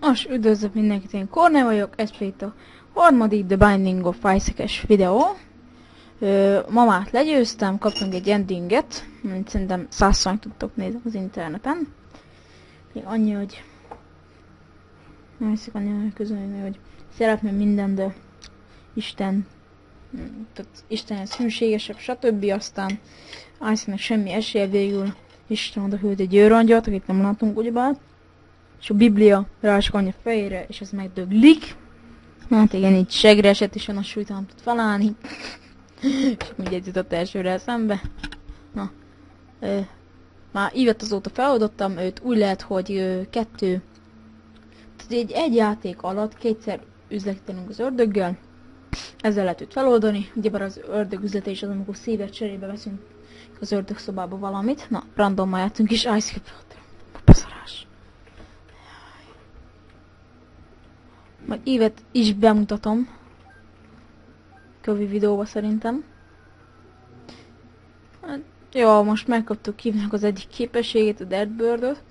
Most üdvözlök mindenkit, én Korné vagyok, ez pedig a harmadik The Binding of Isaac-es videó. Ma már legyőztem, kaptunk egy endinget, mint szerintem 100-szor tudtok nézni az interneten. Még annyi, hogy nem hiszik annyi közölni, hogy szeretném minden, de Isten, tehát Istenhez hűségesebb, stb. Aztán Isaac-nek semmi esélye, végül Isten oda küld egy győrangyalt, akit nem látunk ugyebár. És a Biblia ráskanya a fejére, és ez megdöglik. Hát igen, így segre esett, és a súlyt nem tud felállni. És mindegy jutott elsőre eszembe. Na. Már évet azóta feloldottam őt, úgy lehet, hogy kettő. Tehát egy játék alatt kétszer üzletelünk az ördöggel. Ezzel lehet őt feloldani. Ugyebár az ördög üzlete is az, amikor szívet cserébe veszünk az ördög szobába valamit. Na, randommal játszunk is. Paszarás. Majd évet is bemutatom. Kövi videóba szerintem. Hát, jó, most megkaptuk Kivnek az egyik képességét, a Deadbird-öt.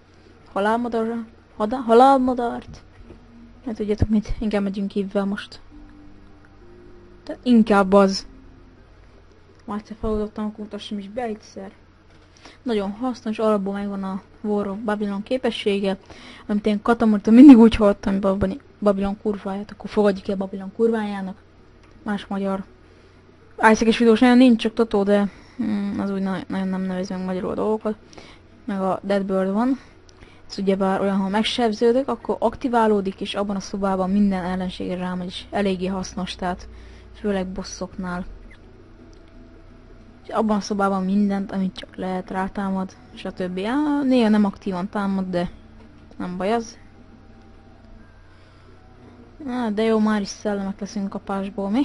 Halálmadart. Hát tudjátok mit, inkább megyünk Kivvel most. De inkább az. Már egyszer feloldottam, akkor mutassam is be egyszer. Nagyon hasznos, alapból megvan a War of Babylon képessége, amit én Katamurtól mindig úgy hallottam, Babylon kurváját, akkor fogadjuk el Babylon kurvájának. Más magyar. Isaac-es videós nagyon nincs, csak Totó, de az úgy nagyon nem nevez meg magyarul dolgokat. Meg a Deadbird van. Ez ugyebár olyan, ha megsebződik, akkor aktiválódik, és abban a szobában minden ellenségre rámegy, és eléggé hasznos, tehát főleg bosszoknál. És abban a szobában mindent, amit csak lehet rátámad, stb. Néha nem aktívan támad, de nem baj az. De jó, már is szellemek leszünk kapásból, mi?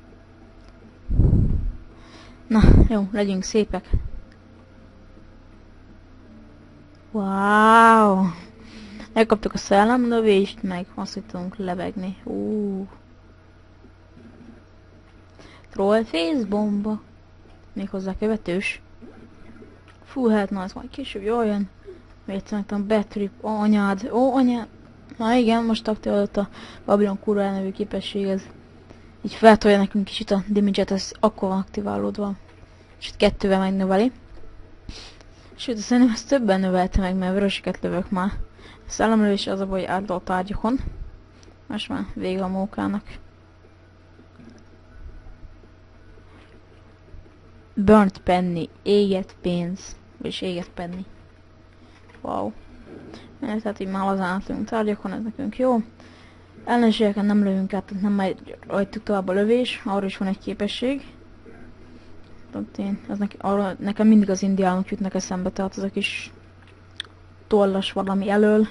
Na, jó, legyünk szépek. Wow! Elkaptuk a szellemlövést, meg azt, hogy tudunk lebegni. Trollface bomba. Méghozzá követős. Fú, hát na, ez majd később jól jön. Miért szerintem Betrip, anyád, anyád. Na igen, most aktiválódott a Babylon kurva nevű képesség, ez így feltolja nekünk kicsit a damage-et, ez akkor van aktiválódva. És itt 2-vel megnöveli. Sőt, szerintem ezt többen növelte meg, mert vöröseket lövök már. A szellemlövés az a baj, hogy átdol a tárgyakon. Most már vége a mókának. Burnt penny, égett pénz, vagyis égett penny. Wow. Tehát így már lazán átlövünk tárgyakon, ez nekünk jó. Ellenségeken nem lövünk át, tehát nem megy rajtuk tovább a lövés, arra is van egy képesség. Nekem mindig az indiánok jutnak eszembe, tehát az a kis tollas valami elől.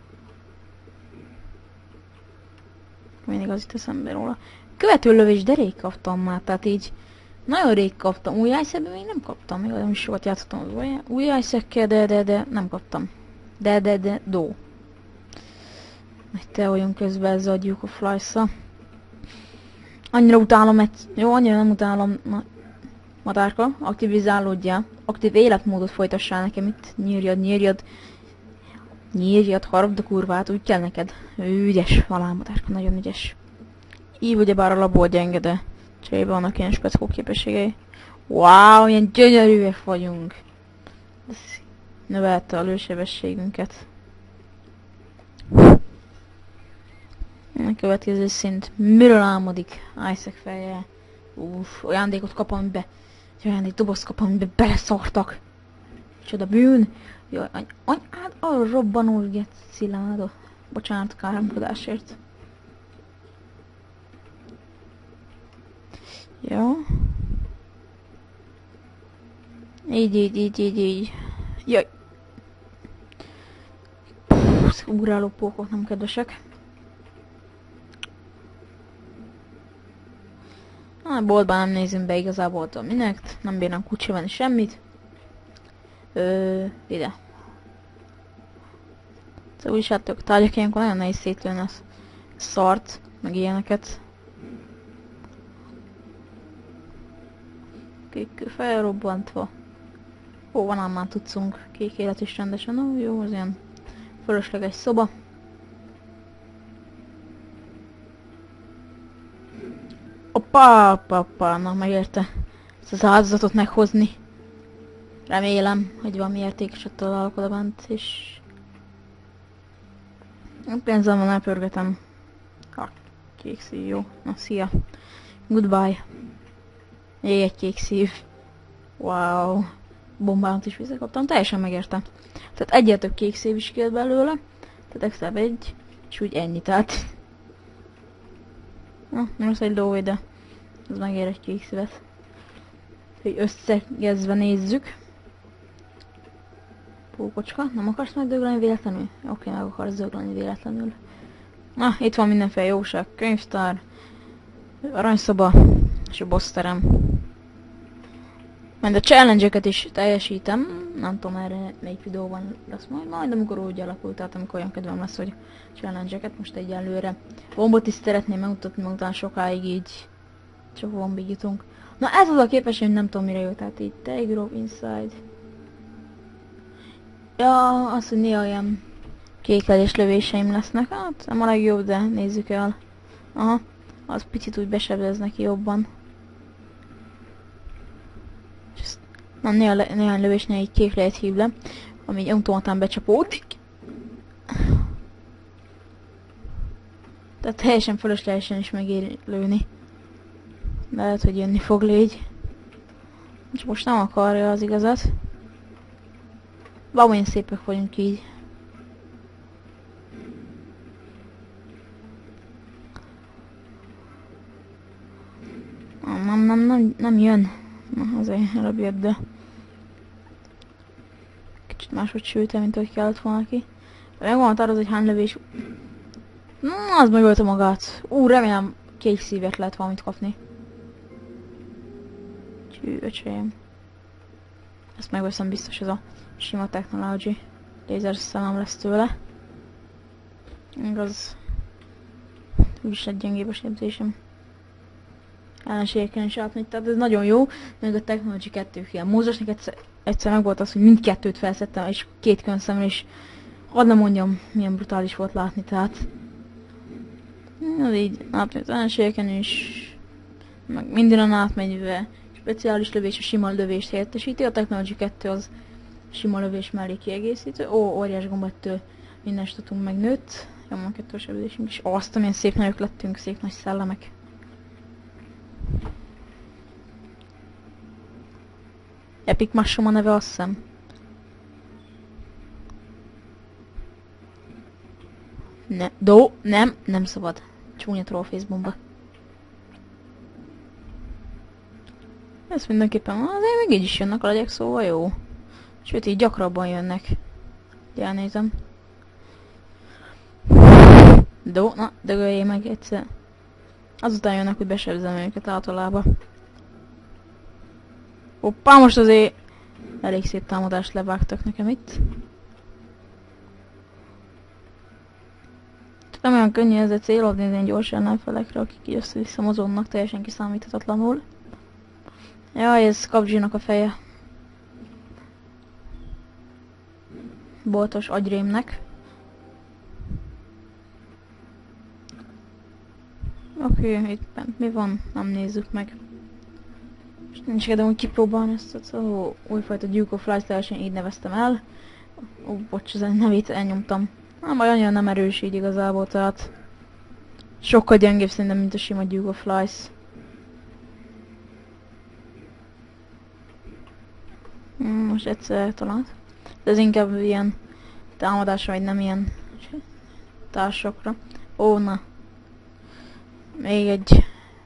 Mindig az itt eszembe róla. Követő lövés, de rég kaptam már, tehát így nagyon rég kaptam. Új Isaac-ben még nem kaptam, még nem is sokat játszottam az új Isaac-kel, de nem kaptam. Do. Egy teóljunk közben ezzel a Duke of Flies-szal. Annyira utálom jó, annyira nem utálom madárka, aktivizálódjál. Aktív életmódot folytassál nekem itt. Nyírjad, harapd a kurvát, úgy kell neked. Ügyes, halálmadárka, nagyon ügyes. Így ugyebár a labból gyenge, de cserébe vannak ilyen speckó képességei. Wow, ilyen gyönyörűek vagyunk. Ez növelte a lősebességünket. A következő szint. Miről álmodik Isaac feje? Ajándékot kap, amibe... Ajándékdobozt kap, amibe beleszortak. Csoda bűn. Jaj, anyád, arra robbanós geciláda. Bocsánat, káromkodásért. Jó. Így. Jaj. Ugráló pókok nem kedvesek. A boltban nem nézünk be igazából minek, nem bírnám kutya venni semmit. Ide. Szóval úgyis hát a tárgyak ilyenkor nagyon nehéz szétlőni a szart, meg ilyeneket. Kék felrobbantva. Ó, van ám már tudszunk. Kék élet is rendesen. Ó, jó, az ilyen fölösleges szoba. Hoppá, na megérte ezt az áldozatot meghozni. Remélem, hogy valami értékeset találok oda bent, és... A pénzemmel elpörgetem. Kék szív, jó. Na, szia. Goodbye. Még egy kék szív. Wow. Bombámat is visszakaptam, teljesen megértem. Tehát egyel több kék szív is kijött belőle. Tehát extra egy, és úgy ennyi, tehát... Na, most egy ló ide. Ez megér egy kék szívet. Hogy összegezve nézzük. Pókocska, nem akarsz megdögleni véletlenül? Oké, meg akarsz dögleni véletlenül. Na, itt van mindenféle jóság. Könyvtár, aranyszoba, és a boss terem. Majd a challenge-eket is teljesítem. Nem tudom erre melyik videóban lesz majd amikor úgy alakul, tehát amikor olyan kedvem lesz, hogy challenge-eket most egyelőre. Bombot is szeretném megmutatni, miután sokáig így csak bombig jutunk. Na ez az a képesség, hogy nem tudom mire jó, tehát így take rope inside. Ja, az, hogy néha ilyen kékelés lövéseim lesznek, hát nem a legjobb, de nézzük el. Aha, az picit úgy besebez neki jobban. Na, néhány lövésnél így kék lehet hív le, ami így automatán becsapódik. Tehát teljesen fölöslegesen is megéri lőni. Lehet, hogy jönni fog légy. És most nem akarja az igazat. Valójában szépek vagyunk így. Nem jön. Na, azért előbb jött, de... Kicsit máshogy sültem, mint ahogy kellett volna ki. Meg van határozva, hogy hány lövés... Az megölte magát. Remélem kék szívet lehet valamit kapni. Öcsém. Ezt megveszem biztos, ez a sima technology. Lézer szemem lesz tőle. Igaz. Úgyis egy gyengébb a sebzésem. Ellenségeken is átmegy, tehát ez nagyon jó. Még a Technology 2 ilyen mózosnak egyszer meg volt az, hogy mindkettőt felszettem, és két könszemmel is. Hadd nem mondjam, milyen brutális volt látni, tehát. Ez így átmegy az ellenségeken is. Meg mindenen átmegy, speciális lövés, a sima lövést helyettesíti. A Technology 2 az sima lövés mellé kiegészítő. Óriás gombattől minden statunk megnőtt. Jomban kettős sebzésünk is. Azt, amilyen szép nagyok lettünk, szép nagy szellemek. Epic Mushroom a neve, azt hiszem. Nem szabad. Csúnya trollface bomba. Ez mindenképpen azért még így is jönnek a legyek, szóval jó. Sőt, így gyakrabban jönnek. Elnézem. Na, dögöljél meg egyszer. Azután jönnek, hogy besebzem őket általában. Hoppá, most azért elég szép támadást levágtak nekem itt. Nem olyan könnyű ezzel célod nézni gyorsan ellenfelekre, akik így össze-vissza mozognak teljesen kiszámíthatatlanul. Jaj, ez Kapzsinak a feje. Boltos agyrémnek. Oké, itt bent mi van? Nem nézzük meg. Most nincs kedvem úgy kipróbálni ezt az újfajta Duke of Light, teljesen így neveztem el. Bocs, az nevét elnyomtam. Majd annyira nem erős így igazából, tehát sokkal gyengébb szerintem, mint a sima Duke of Light. Most egyszer talált. De ez inkább ilyen támadásra, vagy nem ilyen társakra. Na. Még egy...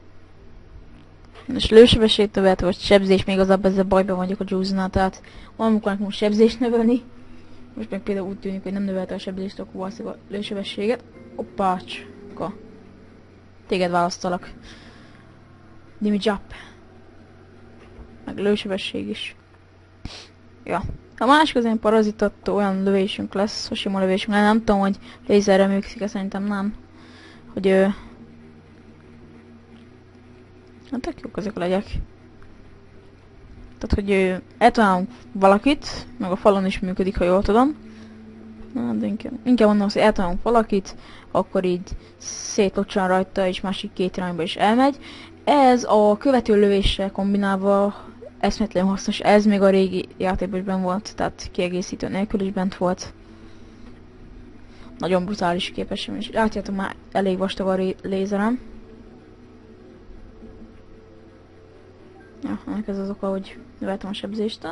Most lősebesség többet, vagy sebzés, még igazából ezzel bajban vagyok a Juice-nál, tehát valamikor most sebzést növelni. Most meg például úgy tűnik, hogy nem növelte a sebzést, akkor valószínűleg a lősebességet. Oppácska. Téged választalak. Damage up. Meg lősebesség is. Ja. A másik az ilyen parazitató olyan lövésünk lesz, hogy sima lövésünk. Nem tudom, hogy lézerre működik, szerintem nem. Hogy hát tök jók ezek a legyek. Tehát, hogy eltalálunk valakit, meg a falon is működik, ha jól tudom. De inkább mondom, hogy eltalálunk valakit, akkor így szétlocsan rajta, és másik két irányba is elmegy. Ez a követő lövéssel kombinálva eszméletlenül hasznos. Ez még a régi játékban is bent volt, tehát kiegészítő nélkül is bent volt. Nagyon brutális képesség, és látjátok, már elég vastag a lézerem. Ja, ennek ez az oka, hogy növeltem a sebzést.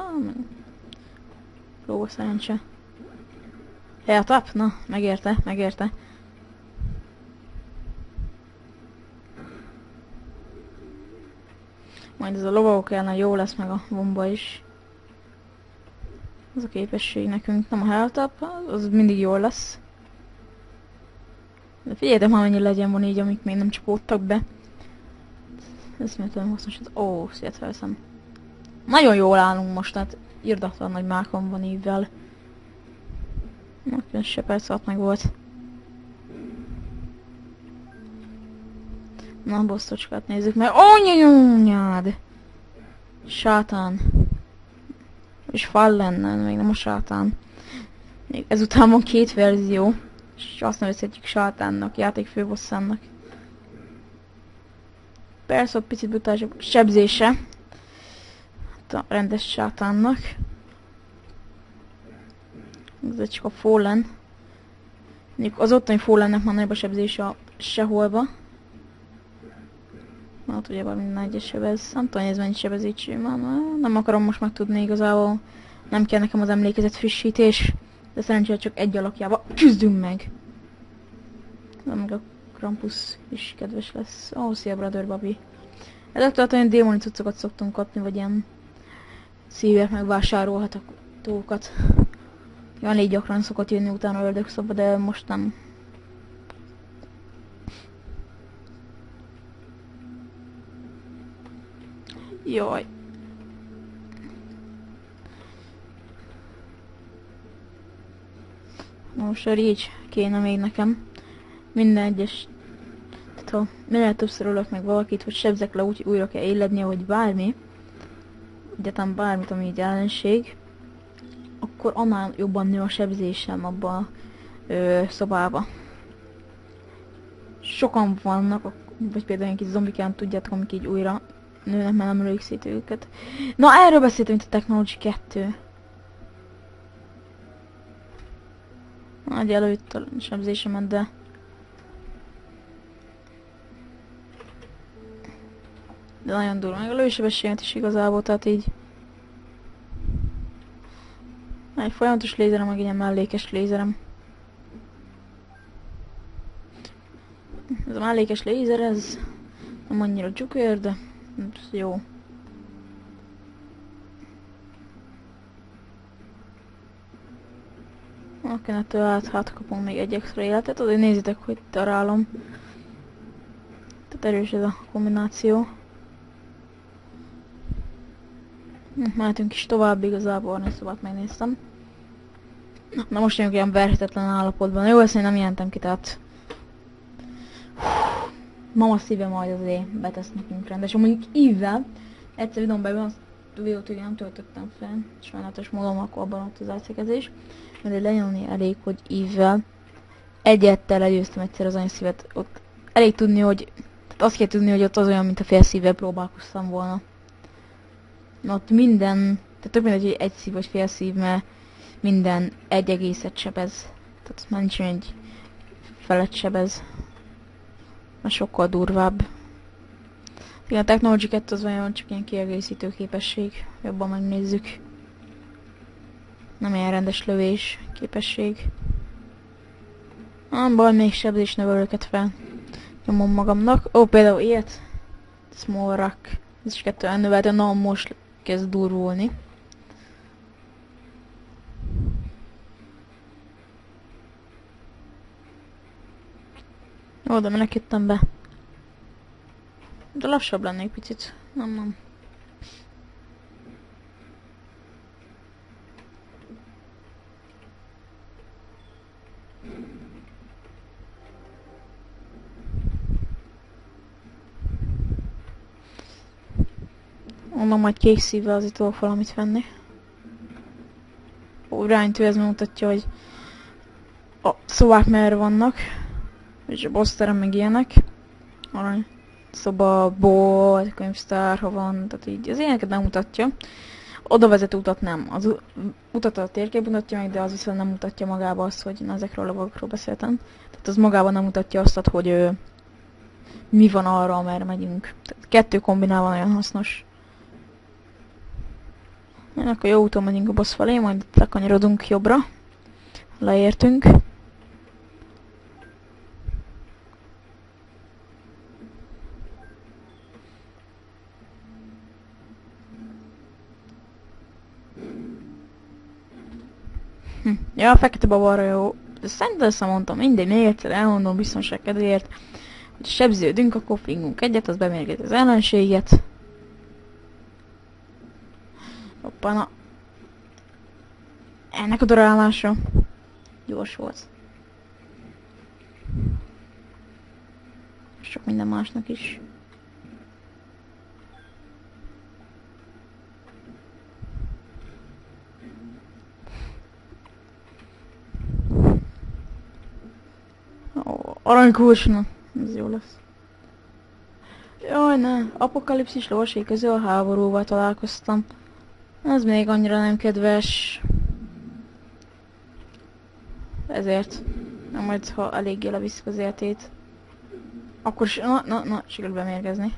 Lógó szerencse. Eltap? Na, megérte, megérte. Majd ez a lovagok ellen jó lesz, meg a bomba is. Ez a képesség nekünk, nem a heltap, az mindig jól lesz. De figyeljetek már, mennyi legyen van így, amik még nem csapódtak be. Ez miután hasznos, ó, szét felszem. Nagyon jól állunk most, tehát irdatlan nagy mákon van ívvel. Na, se perc alatt meg volt. Na, bosszocskát nézzük meg. Anyanyanyád! Sátán. És Fallen, még nem a sátán. Még ezután van 2 verzió. És azt nevezhetjük sátánnak, játékfőbosszának. Persze, ott picit brutális a sebzése. Hát a rendes sátánnak. Ez csak a Fallen. Mondjuk az ottani Fallennek már nagyobb a sebzése a seholba. Hát ugyebár minden egyes sebez. Nem tudom, hogy ez mennyi sebezésű van. Nem akarom most megtudni igazából. Nem kell nekem az emlékezet frissítés. De szerencsére csak egy alakjával küzdünk meg. De meg a Krampus is kedves lesz. Ó, szia Brother Bobby. Ezektől olyan démoni cuccokat szoktunk kapni, vagy ilyen szívek megvásárolhatókat. Olyan így gyakran szokott jönni utána ördögszoba, de most nem. Jaj. Most a Reach kéne még nekem. Minden egyes... Tehát ha minél többször ölök meg valakit, hogy sebzek le úgy, újra kell élednie, vagy bármi. Egyáltalán bármit, ami így ellenség. Akkor annál jobban nő a sebzésem abba a szobába. Sokan vannak, vagy például ilyen kis zombikán, tudjátok, amik így újra nőnek, mert nem rögzít őket. Na, erről beszéltem, mint a Technology 2. Nagy előtt a sebzésemet, de... De nagyon durva, meg a lősebességet is igazából, tehát így... Egy folyamatos lézerem, meg ilyen mellékes lézerem. Ez a mellékes lézer, ez nem annyira dzsukér, de jó. Oké, ettől hát kapunk még egy extra életet, azért nézzétek, hogy darálom. Tehát erős ez a kombináció. Mehetünk is tovább, igazából a szobát megnéztem. Na most jönünk ilyen verhetetlen állapotban. Jó, ezt én nem jelentem ki, tehát... Mama szíve majd azért betesz nekünk rendes. Mondjuk Eve-vel egyszer videón belül azt a videót ugye nem töltöttem fel. Sajnálatos módon, akkor abban ott az átszékezés. Mert lenyomni elég, hogy Eve-vel egyettel legyőztem egyszer az anyaszívet. Ott elég tudni, hogy... Tehát azt kell tudni, hogy ott az olyan, mint a fél szívvel próbálkoztam volna. Ott minden... Tehát több mindegy, hogy egy szív vagy fél szív, mert minden egy egészet sebez. Tehát már nincs egy felet sebez. Mert sokkal durvább. Igen, a Technology 2 az olyan csak ilyen kiegészítő képesség. Jobban megnézzük. Nem ilyen rendes lövés képesség. Nem baj, még sebzés növelőket fel. Nyomom magamnak. Ó, például ilyet. Small Rock. Ez is 2 elnövelte, na most kezd durvulni. Ó, de minek jöttem be? De lassabb lennék picit. Nem. Onnan majd kék szívvel azért tudok valamit venni. Ó, iránytű, ez mutatja, hogy a szobák merre vannak. És a boss terem meg ilyenek. Arany. szoba, bolt, könyvtár, ha van, tehát így az ilyeneket nem mutatja. Oda vezető utat nem. Az utat a térkép mutatja meg, de az viszont nem mutatja magába azt, hogy na, ezekről a lovagokról beszéltem. Tehát az magában nem mutatja azt, hogy mi van arra, amerre megyünk. Tehát kettő kombinálva nagyon hasznos. Akkor jó úton megyünk a boss felé, majd lekanyarodunk jobbra. Leértünk. Ja, a fekete babarra jó. Szerintem mondtam, mindegy, még egyszer elmondom biztonság kedvéért. Hogy sebződünk, akkor fingunk egyet, az bemérgezi az ellenséget. Hoppá, na. Ennek a darálása. Gyors volt. Sok minden másnak is. Aranykulcs, na, ez jó lesz. Jaj, ne, apokalipszis lovasai közül a háborúval találkoztam. Ez még annyira nem kedves. Ezért. Nem majd, ha eléggé leviszik az életét. Akkor is, na, sikerül bemérgezni.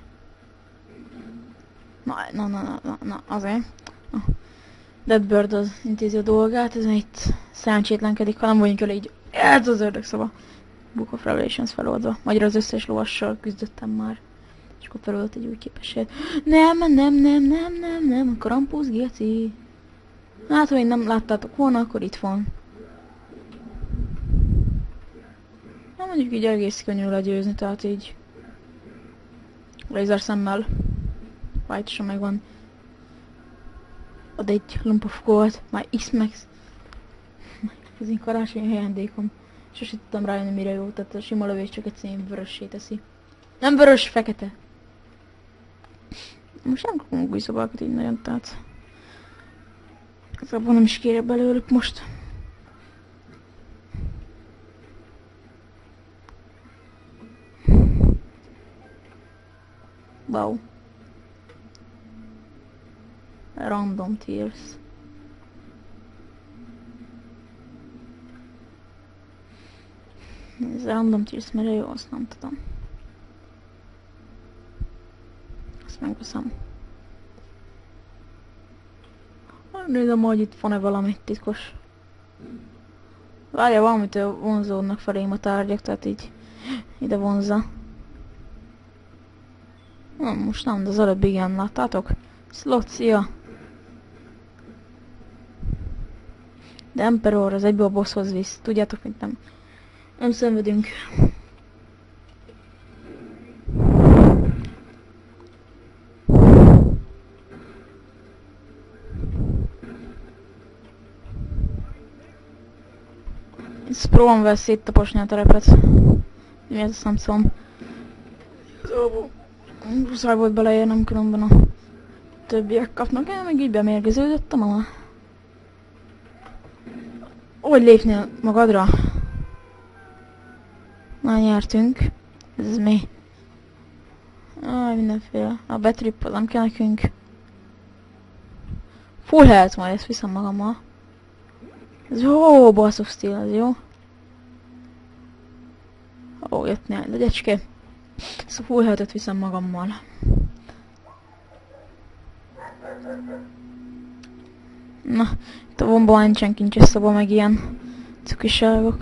Na, azért. Deadbird az intézi a dolgát, ez itt szerencsétlenkedik, ha nem vagyunk el így. Ez az ördög szoba. Book of Revelations feloldva. Magyarul az összes lovassal küzdöttem már. És akkor feloldott egy új képességet. Nem, Krampus geci. Hát, ha én nem láttátok volna, akkor itt van. Na, mondjuk így egész könnyű legyőzni, tehát így. Laser szemmel. White sem megvan. Ad egy lump of gold. My X-Max. Ez én karácsonyi ajándékom. Sose tudtam rájönni, mire jó, tehát a sima lövés csak egy szín vörössé teszi. Nem vörös, fekete! Most nem kapunk új szobákat így nagyon, tehát... Igazából nem is kérek belőlük most. Wow. Random tears. Ez random tears, mire jó, azt nem tudom. Azt megveszem. Nézem, hogy itt van-e valami titkos. Várja, valamitől vonzódnak felém a tárgyak, tehát így ide vonzza. Most nem, de az előbb igen, láttátok? Slot, szia! De Emperor az egyből a bosshoz visz. Tudjátok, mint nem szenvedünk. Ezt próbálom vele széttaposni a terepet. Mi ez a szemszom? Muszáj volt beleérnem, különben a többiek kapnak el, meg így bemérgeződöttem alá. Hogy lépnél magadra? Már nyertünk. Ez mi? Mindenféle. A betrip az nem kell nekünk. Full health, majd ezt viszem magammal. Ez jó, Balls of Steel, ez jó. Ó, jött néhány legyecske. Ezt a full health-et viszem magammal. Na, itt a bomba nincsen kincses szoba, meg ilyen cukiságok.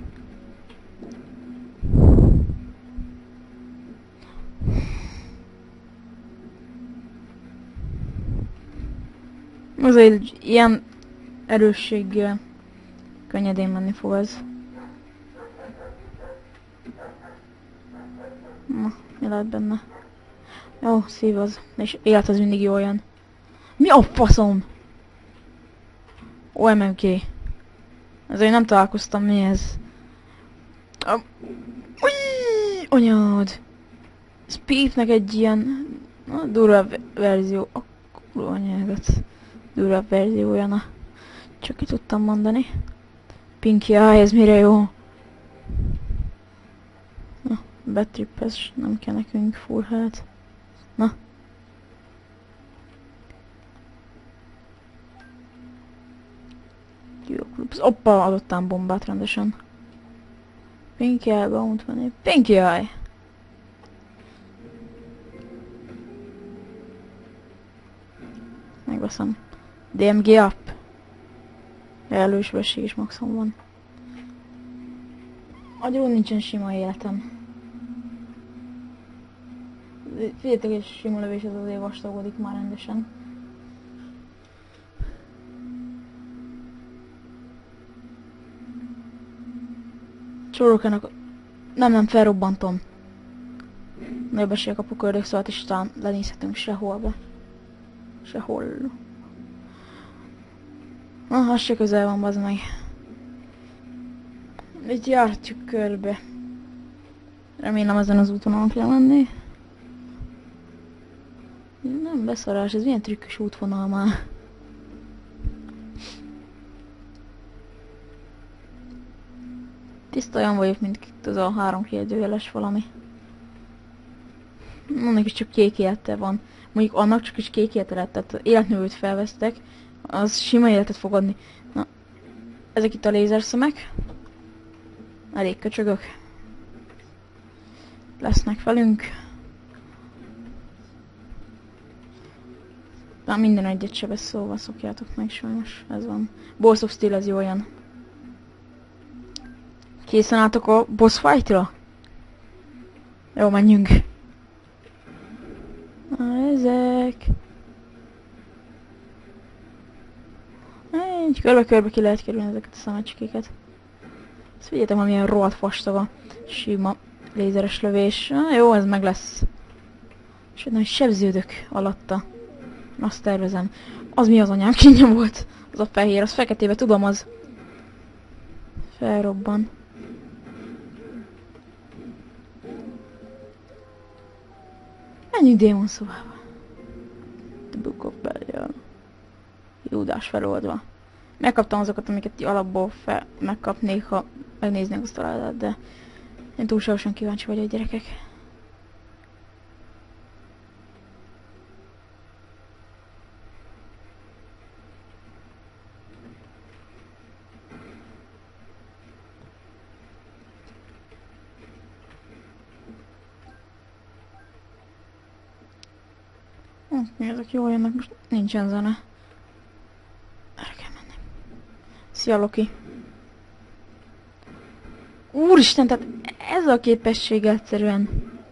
Azért ilyen erősséggel könnyedén menni fog ez. Na, mi lehet benne? Jó, szív az. És élet az mindig jó olyan. Mi a faszom? OMG. Ezért nem találkoztam, mi ez? Anyád! Spiffnek egy ilyen durvább verzió. A kurva anyágat. Durvább verziója, na. Csak ki tudtam mondani. Pinky Eye, ez mire jó? Na, Betrippes nem kell nekünk full health. Na. Oppa, adottam bombát rendesen. Pinky Eye, bound van. Pinky Eye! Megveszem. DMG up. Elősebesség is maximum van. Agyról nincsen sima életem. Figyeljetek, és sima lövés az azért vastagodik már rendesen. Csórókának... Nem, felrobbantom. Nagyobb esélye kapok ördögszólat, és talán lenézhetünk seholba. Sehol. Az se közel van, bazd meg. Itt jártjuk körbe. Remélem ezen az úton kell menni. Nem beszarás, ez milyen trükkös útvonal már. Tiszta olyan vagyok, mint az a 3 kérdőjeles valami. Annak is csak kék élete van. Mondjuk annak csak is kék élete lett, tehát életnőt felvesztek, az sima életet fog adni. Na, ezek itt a lézerszemek. Elég köcsögök. Lesznek velünk. Már minden egyet sebesz, szóval szokjátok meg sajnos. Ez van. Balls of Steel, ez jó olyan. Készen álltok a boss fight-ra? Jó, menjünk. Na, ezek. Így körbe-körbe ki lehet kerülni ezeket a szemecskéket. Ezt figyeljetek, hogy milyen rohadt vastaga. Sima lézeres lövés. Jó, ez meg lesz. És hogy sebződök alatta. Azt tervezem. Az mi az anyám kínja volt? Az a fehér, az feketébe, tudom, az. Felrobban. Menjünk démon szobába. The Book of Belial. Júdás feloldva. Megkaptam azokat, amiket alapból megkapnék, ha megnéznék azt a ládát, de én túlságosan kíváncsi vagyok, gyerekek. Ezek jól jönnek, most nincsen zene. Erre kell menni. Szia, Loki. Úristen, tehát ez a képesség egyszerűen.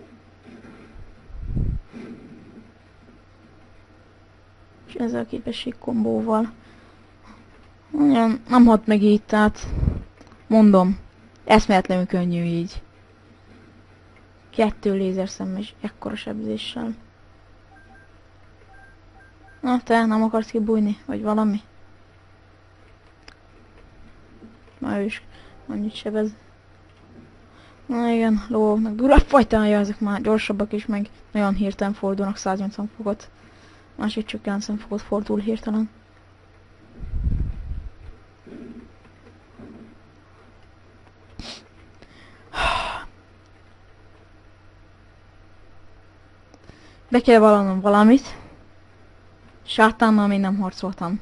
És ezzel a képesség kombóval. Olyan nem hat meg így, tehát mondom, eszméletlenül könnyű így. 2 lézerszemmel és ekkora sebzéssel. Na, te nem akarsz kibújni, vagy valami? Na, ő is annyit sebez. Na igen, lóvoknak durvább fajtája, ezek már gyorsabbak is, meg nagyon hirtelen fordulnak 180 fokot. Másik csak 90 fokot fordul hirtelen. Be kell vallanom valamit. Sátánnal még nem harcoltam.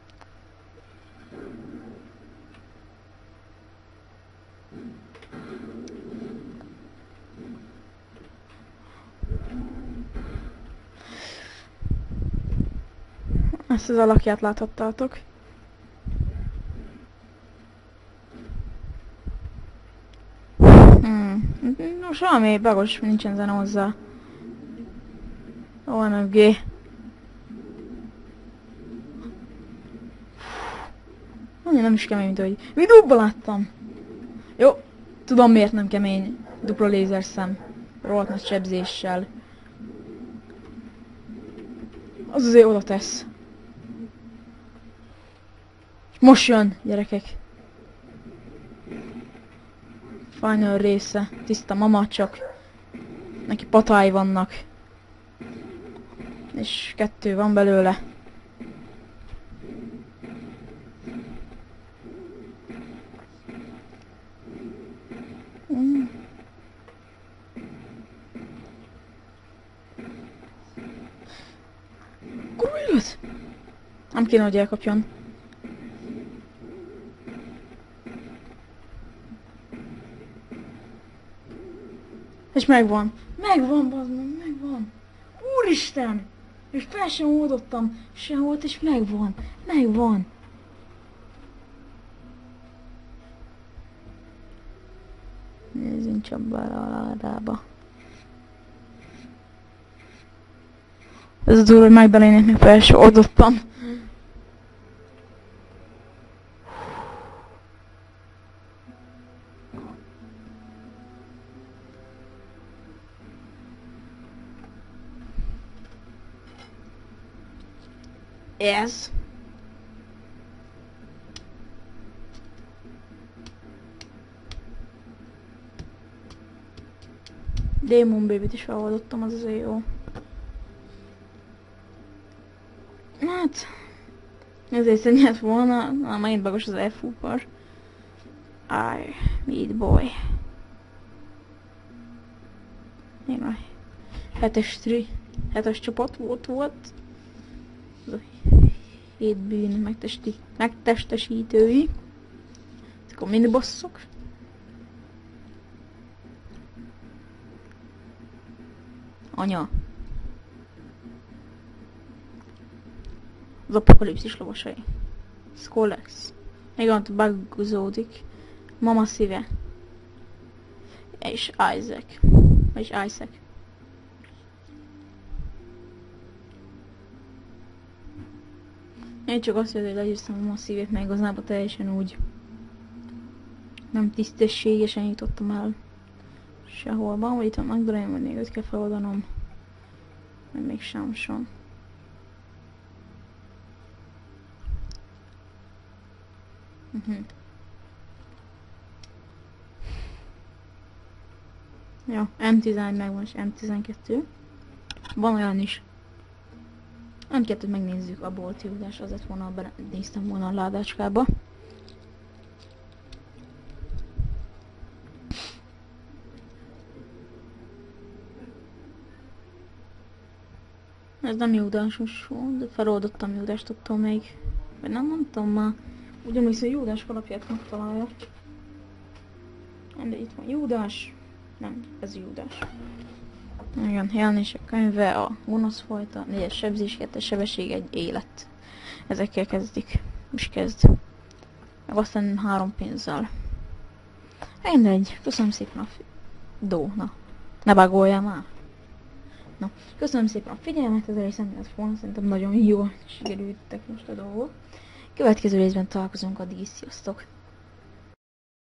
Ezt az alakját láthattátok. Most valami bagos, nincsen zene hozzá. OMG. Annyi nem is kemény, mint hogy videóban láttam. Jó, tudom miért nem kemény. Dupla lézerszem. Rohadt nagy sebzéssel. Az azért oda tesz. Most jön, gyerekek. Final része. Tiszta mama, csak neki patái vannak. És 2 van belőle. Nem kéne, hogy elkapjon. És megvan. Megvan, bazd meg, megvan. Úristen! És fel sem oldottam sehol, és megvan. Megvan. Nézzünk csak bele a ládába. Ez a durva, hogy Magdalénéknek fel sem oldottam. Ez. Demon Baby-t is feloldottam, az azért jó. Hát... ezért szednyert volna, megint bagos az elfúpar. Áj, meat boy. Jaj. 7-es csapat volt. 7 bűn megtestesítői. Ezek a minibosszok. Anya. Az apokalipszis lovasai. Skolex. Még ott bugzódik. Mama szíve. És Isaac. Vagyis Isaac. Én csak azt hogy legyőztem a masszívét, meg igazából teljesen úgy nem tisztességesen jutottam el sehol. Van, itt van Magdalén, vagy még őt kell feloldanom. Meg még sem. Jó, M11 megvan, és M12. Van olyan is. M2-t megnézzük, a bolti udás, azért volna, néztem volna a ládácskába. Ez nem Judásos volt, de feloldottam Judást attól még. Vagy nem tudom már. Ugyanúgy, hogy Júdás alapját megtalálja. De itt van Júdás. Nem, ez Júdás. Igen, jelenések könyve, a gonoszfajta, 4-es sebzés, 2-es sebesség, 1 élet. Ezekkel kezdik. És kezd. Meg aztán 3 pénzzel. Mindegy, köszönöm szépen a na. Ne bagoljál már. Na, köszönöm szépen a figyelmet, ez elég szemlélet volna, szerintem nagyon jó sikerültek most a dolgok. Következő részben találkozunk, addig is sziasztok!